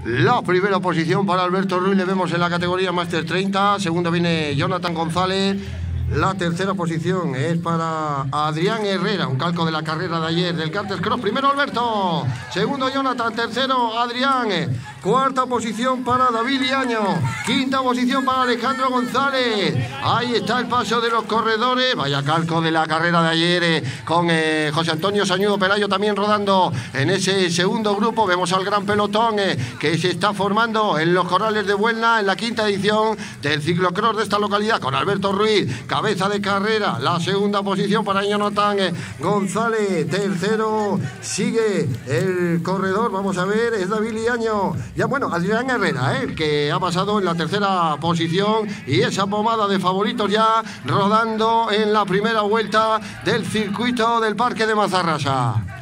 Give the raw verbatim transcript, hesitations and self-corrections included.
La primera posición para Alberto Ruiz le vemos en la categoría Máster treinta. Segundo viene Jonathan González. La tercera posición es para Adrián Herrera, un calco de la carrera de ayer del Karters Cross. Primero Alberto, segundo Jonathan, tercero Adrián. Cuarta posición para David Liaño. Quinta posición para Alejandro González. Ahí está el paso de los corredores. Vaya calco de la carrera de ayer eh, con eh, José Antonio Sañudo Pelayo también rodando en ese segundo grupo. Vemos al gran pelotón eh, que se está formando en los Corrales de Buelna en la quinta edición del ciclocross de esta localidad con Alberto Ruiz, cabeza de carrera. La segunda posición para Jonathan eh, González. Tercero sigue el corredor. Vamos a ver, es David Liaño. Ya bueno, Adrián Herrera, ¿eh? que ha pasado en la tercera posición y esa pomada de favoritos ya rodando en la primera vuelta del circuito del Parque de Mazarrasa.